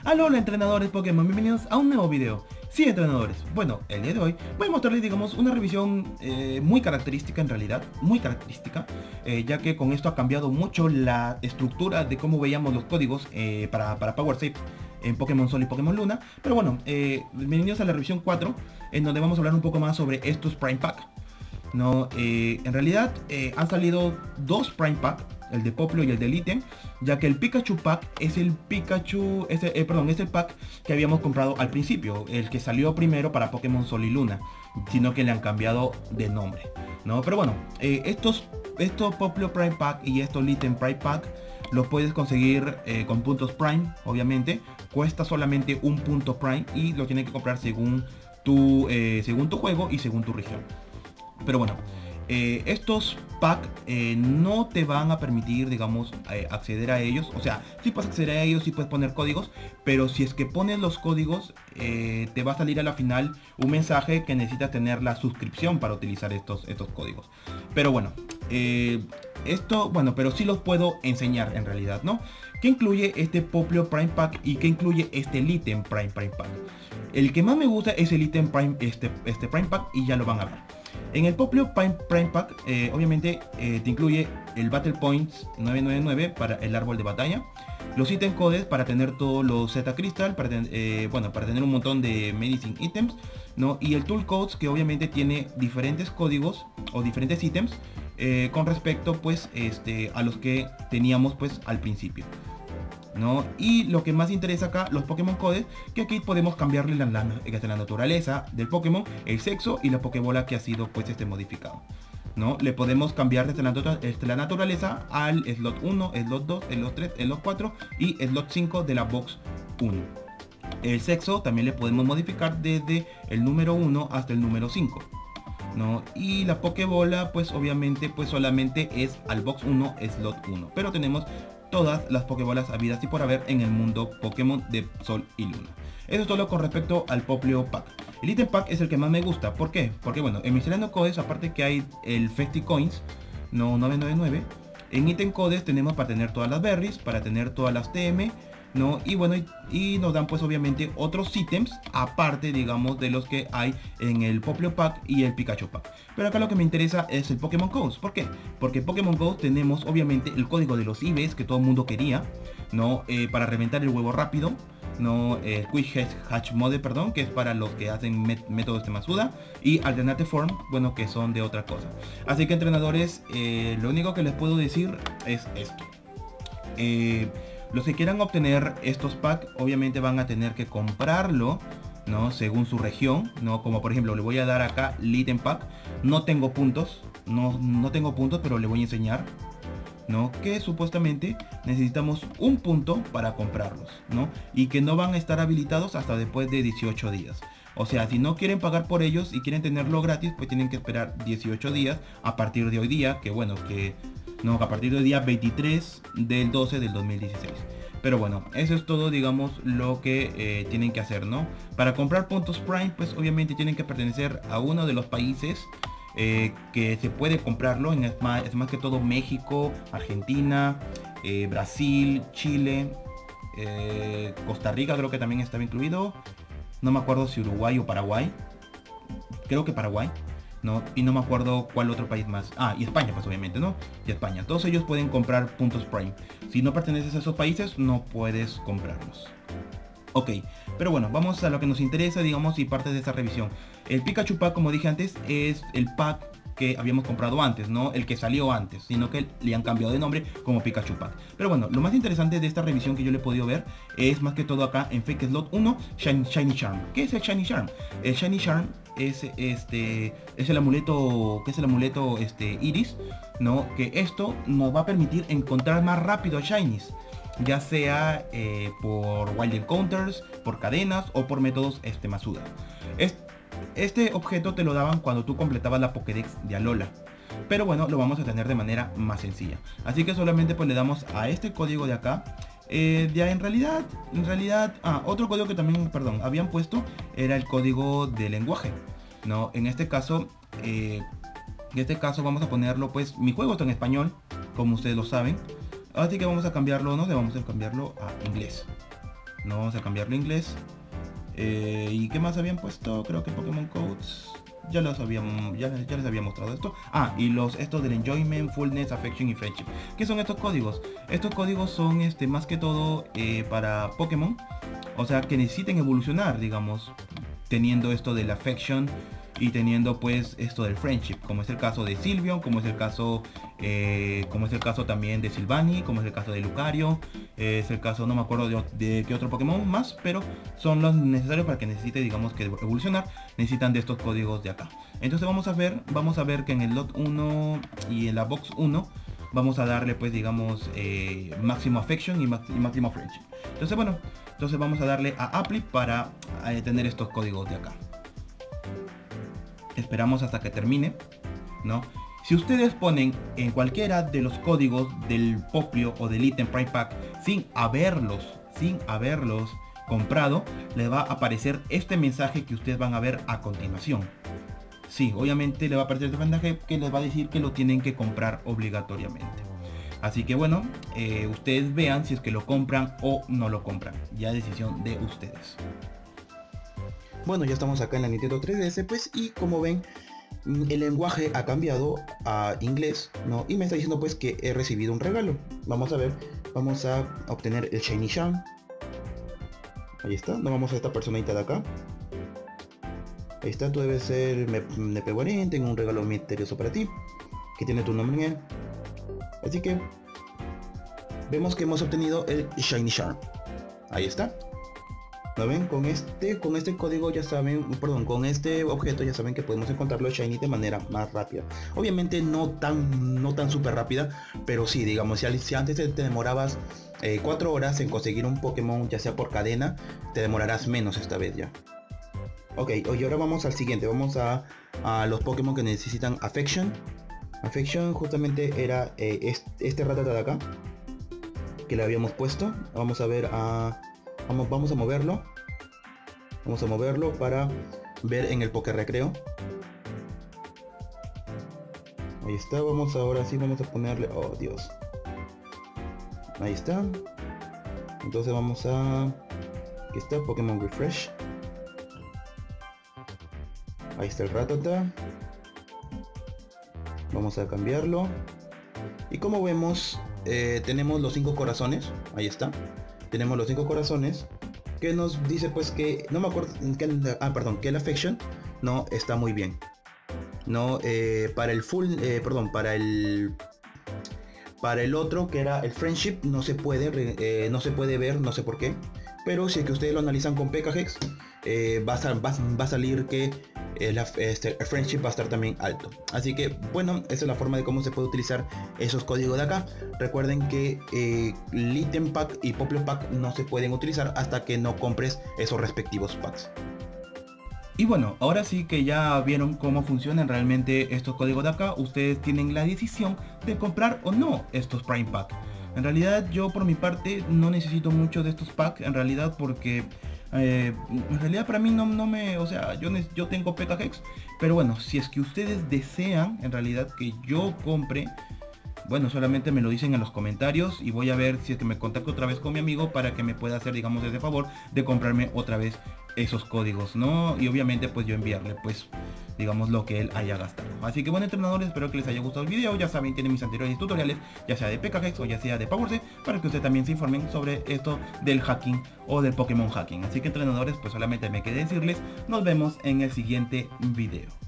Hola entrenadores Pokémon, bienvenidos a un nuevo video. Sí, entrenadores, bueno, el día de hoy voy a mostrarles, digamos, una revisión muy característica en realidad, muy característica, ya que con esto ha cambiado mucho la estructura de cómo veíamos los códigos para Power Save en Pokémon Sol y Pokémon Luna. Pero bueno, bienvenidos a la revisión 4, en donde vamos a hablar un poco más sobre estos Prime Pack. No, en realidad han salido dos Prime Pack, el de Poplo y el del ítem, ya que el Pikachu Pack es el Pikachu, es el pack que habíamos comprado al principio, el que salió primero para Pokémon Sol y Luna, sino que le han cambiado de nombre, ¿no? Pero bueno, estos Poplo Prime Pack y estos ítem Prime Pack los puedes conseguir con puntos Prime, obviamente, cuesta solamente un punto Prime y lo tienes que comprar según tu juego y según tu región. Pero bueno, estos packs no te van a permitir, digamos, acceder a ellos. O sea, sí puedes acceder a ellos, sí puedes poner códigos, pero si es que pones los códigos, te va a salir a la final un mensaje que necesitas tener la suscripción para utilizar estos códigos. Pero bueno, pero sí los puedo enseñar en realidad, ¿no? ¿Qué incluye este Poplo Prime Pack y qué incluye este ítem Prime Pack? El que más me gusta es el ítem Prime, este Prime Pack, y ya lo van a ver. En el Poplo Prime Pack, obviamente, te incluye el Battle Points 999 para el árbol de batalla, los ítem codes para tener todos los Z Crystal, para tener un montón de Medicine Items, ¿no? Y el Tool Codes, que obviamente tiene diferentes códigos o diferentes ítems con respecto, pues, a los que teníamos, pues, al principio, ¿no? Y lo que más interesa acá, los Pokémon Codes, que aquí podemos cambiarle la naturaleza del Pokémon, el sexo y la Pokébola que ha sido, pues, modificado, ¿no? Le podemos cambiar desde la naturaleza al slot 1, slot 2, slot 3, slot 4 y slot 5 de la box 1. El sexo también le podemos modificar desde el número 1 hasta el número 5, ¿no? Y la Pokébola, pues obviamente, pues solamente es al box 1, slot 1, pero tenemos todas las Pokébolas habidas y por haber en el mundo Pokémon de Sol y Luna. Eso es todo con respecto al Poplo Pack. El Item Pack es el que más me gusta. ¿Por qué? Porque bueno, en Misceláneo Codes, aparte que hay el Festi Coins, no 999, en Item Codes tenemos para tener todas las berries, para tener todas las TM, ¿no? Y bueno, y nos dan, pues obviamente, otros ítems aparte, digamos, de los que hay en el Poplo Pack y el Pikachu Pack. Pero acá lo que me interesa es el Pokémon Codes. ¿Por qué? Porque en Pokémon Codes tenemos obviamente el código de los IVs que todo el mundo quería, ¿no? Para reventar el huevo rápido, ¿no? Quick Hatch Mode, perdón, que es para los que hacen métodos de Masuda, y Alternate Form, bueno, que son de otra cosa. Así que, entrenadores, lo único que les puedo decir es esto. Los que quieran obtener estos packs obviamente van a tener que comprarlo, ¿no? Según su región, ¿no? Como por ejemplo, le voy a dar acá el Item Pack. No tengo puntos, no tengo puntos, pero le voy a enseñar, ¿no? Que supuestamente necesitamos un punto para comprarlos, ¿no? Y que no van a estar habilitados hasta después de 18 días. O sea, si no quieren pagar por ellos y quieren tenerlo gratis, pues tienen que esperar 18 días a partir de hoy día, que bueno, a partir del día 23 del 12 del 2016. Pero bueno, eso es todo, digamos, lo que tienen que hacer, ¿no? Para comprar puntos Prime, pues obviamente tienen que pertenecer a uno de los países que se puede comprarlo. Es más que todo México, Argentina, Brasil, Chile, Costa Rica creo que también estaba incluido. No me acuerdo si Uruguay o Paraguay. Creo que Paraguay, ¿no? Y no me acuerdo cuál otro país más. Ah, y España, pues obviamente, ¿no? Y España. Todos ellos pueden comprar puntos Prime. Si no perteneces a esos países, no puedes comprarlos. Ok, pero bueno, vamos a lo que nos interesa, digamos, y parte de esta revisión. El Pikachu Pack, como dije antes, es el pack que habíamos comprado antes, no el que salió antes, sino que le han cambiado de nombre como Pikachu Pack. Pero bueno, lo más interesante de esta revisión que yo le he podido ver es más que todo acá en Fake Slot 1, Shiny Charm. ¿Qué es el Shiny Charm? El Shiny Charm es el amuleto, Iris, ¿no? Que esto nos va a permitir encontrar más rápido a Shinies, ya sea por Wild Encounters, por cadenas o por métodos Masuda. Este objeto te lo daban cuando tú completabas la Pokédex de Alola, pero bueno, lo vamos a tener de manera más sencilla. Así que solamente pues le damos a este código de acá. Ya en realidad, otro código que también, perdón, habían puesto era el código de lenguaje, ¿no? En este caso vamos a ponerlo, pues mi juego está en español, como ustedes lo saben, así que vamos a cambiarlo, vamos a cambiarlo a inglés. No, vamos a cambiarlo a inglés. ¿Y qué más habían puesto? Creo que Pokémon Codes. Ya les había mostrado esto. Ah, y estos del Enjoyment, Fullness, Affection y Friendship. ¿Qué son estos códigos? Estos códigos son más que todo para Pokémon. O sea, que necesiten evolucionar, digamos, teniendo esto del Affection y teniendo pues esto del Friendship, como es el caso de Sylveon, como es el caso también de Silvani, como es el caso de Lucario, es el caso, no me acuerdo de qué otro Pokémon más, pero son los necesarios para que necesite, digamos, que evolucionar, necesitan de estos códigos de acá. Entonces vamos a ver que en el lot 1 y en la box 1 vamos a darle pues, digamos, máximo Affection y máximo Friendship. Entonces bueno, vamos a darle a Apply para tener estos códigos de acá. Esperamos hasta que termine, ¿no? Si ustedes ponen en cualquiera de los códigos del Popplio o del ítem Prime Pack sin haberlos comprado, les va a aparecer este mensaje que ustedes van a ver a continuación. Sí, obviamente le va a aparecer este mensaje que les va a decir que lo tienen que comprar obligatoriamente. Así que bueno, ustedes vean si es que lo compran o no lo compran. Ya decisión de ustedes. Bueno, ya estamos acá en la Nintendo 3DS, pues, y como ven, el lenguaje ha cambiado a inglés, ¿no? Y me está diciendo pues que he recibido un regalo. Vamos a ver, vamos a obtener el Shiny Charm. Ahí está, nos vamos a esta personita de acá. Ahí está, tú debes ser MP40, tengo un regalo misterioso para ti, que tiene tu nombre en él. Así que vemos que hemos obtenido el Shiny Charm. Ahí está. ¿Lo ven? Con este código ya saben, perdón, con este objeto ya saben que podemos encontrarlo Shiny de manera más rápida. Obviamente no tan súper rápida, pero sí, digamos, si antes te demorabas 4 horas en conseguir un Pokémon, ya sea por cadena, te demorarás menos esta vez ya. Ok, y ahora vamos al siguiente, vamos a los Pokémon que necesitan Affection. Affection justamente era este Rattata de acá, que le habíamos puesto. Vamos a ver vamos a moverlo. Vamos a moverlo para ver en el Poké Recreo. Ahí está, ahora sí vamos a ponerle, oh Dios. Ahí está. Entonces vamos aquí está, Pokémon Refresh. Ahí está el Rattata. Vamos a cambiarlo. Y como vemos, tenemos los 5 corazones. Ahí está. Tenemos los 5 corazones. Que nos dice pues que, no me acuerdo, que el Affection no está muy bien. No, para el para el otro que era el Friendship no se puede ver, no sé por qué. Pero si es que ustedes lo analizan con PKHex, va a salir que el Friendship va a estar también alto. Así que bueno, esa es la forma de cómo se puede utilizar esos códigos de acá. Recuerden que el Item Pack y Popplio Pack no se pueden utilizar hasta que no compres esos respectivos packs. Y bueno, ahora sí que ya vieron cómo funcionan realmente estos códigos de acá. Ustedes tienen la decisión de comprar o no estos Prime Pack. En realidad yo por mi parte no necesito mucho de estos packs, en realidad, porque en realidad para mí no me, o sea, yo tengo PKHex, pero bueno, si es que ustedes desean en realidad que yo compre, bueno, solamente me lo dicen en los comentarios y voy a ver si es que me contacto otra vez con mi amigo para que me pueda hacer, digamos, ese favor de comprarme otra vez esos códigos, ¿no? Y obviamente pues yo enviarle pues, digamos, lo que él haya gastado. Así que bueno, entrenadores, espero que les haya gustado el video. Ya saben, tienen mis anteriores tutoriales, ya sea de PKHex o ya sea de PowerC, para que ustedes también se informen sobre esto del hacking o del Pokémon hacking. Así que entrenadores, pues solamente me queda decirles, nos vemos en el siguiente video.